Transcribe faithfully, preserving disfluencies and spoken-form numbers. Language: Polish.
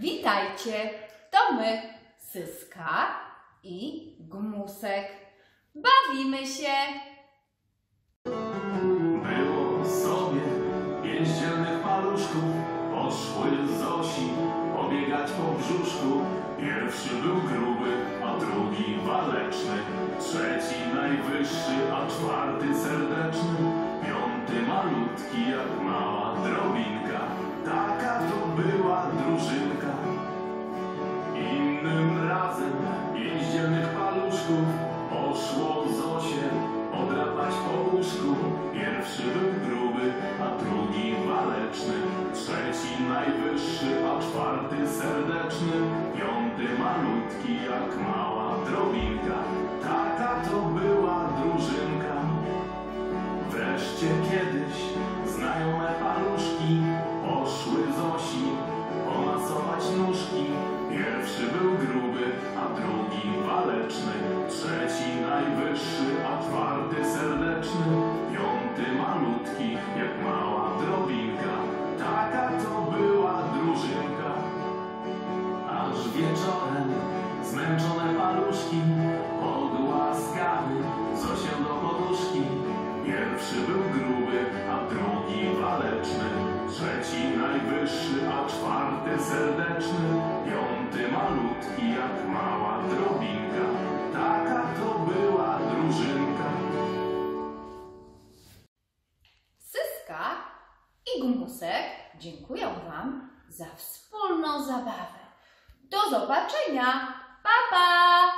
Witajcie, to my, Syska i Gmusek. Bawimy się. Było sobie pięć dzielnych paluszków, poszły Zosi pobiegać po brzuszku. Pierwszy był gruby, a drugi waleczny, trzeci najwyższy, a czwarty serdeczny, piąty malutki jak mała drobinka. Taka to była drużynka. Innym razem pięć dzielnych paluszków poszło Zosie podrapać po łóżku. Pierwszy był gruby, a drugi waleczny, trzeci najwyższy, a czwarty serdeczny, piąty malutki jak mała drobinka. Taka to była drużynka. Wreszcie kiedyś znajome paluszki poszły Zosi pomasować nóżki. Pierwszy był gruby, a drugi waleczny, trzeci najwyższy, a czwarty serdeczny, piąty malutki jak mała drobinka. Taka to była drużynka. Aż wieczorem zmęczone paluszki pogłaskały Zosię do poduszki. Pierwszy był gruby, a drugi waleczny, trzeci najwyższy, a czwarty serdeczny, piąty malutki jak mała drobinka. Taka to była drużynka. Syska i Gmusek dziękuję Wam za wspólną zabawę. Do zobaczenia. Pa, pa!